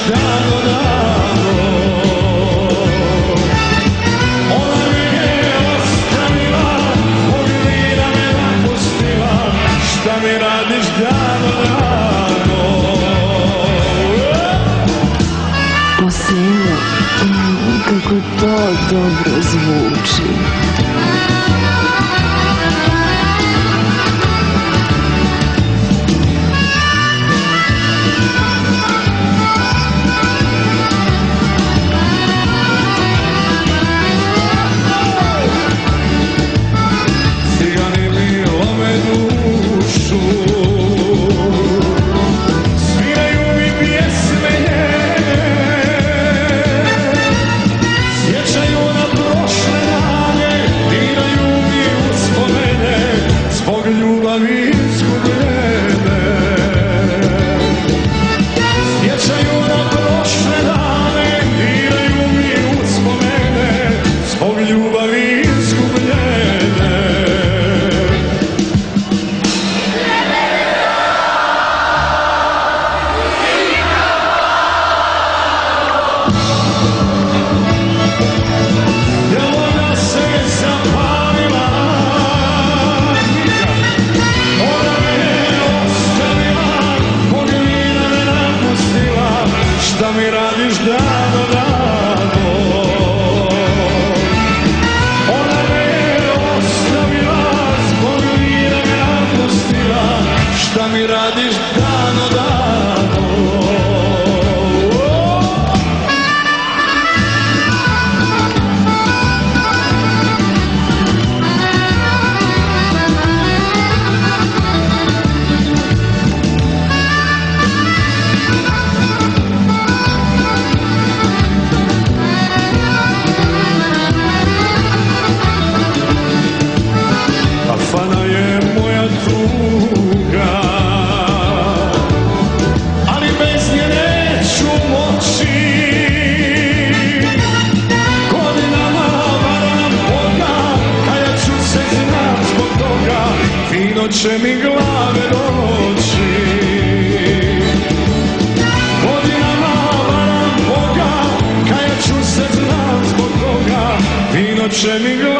dano dano. Ona me je ostavila, pogleda me napustila, šta mi radiš dano dano. Osenja, kako to dobro zvuči. Šta mi radiš dano dano. Ona me je ostavila, zbog mira me napustila, šta mi radiš dano dano. Fana je moja tuga, ali bez nje neću moći. Godinama varam Boga, kajat ću se znam zbog toga, vino će mi glave doći. Godinama varam Boga, kajat ću se znam zbog toga, vino će mi glave doći.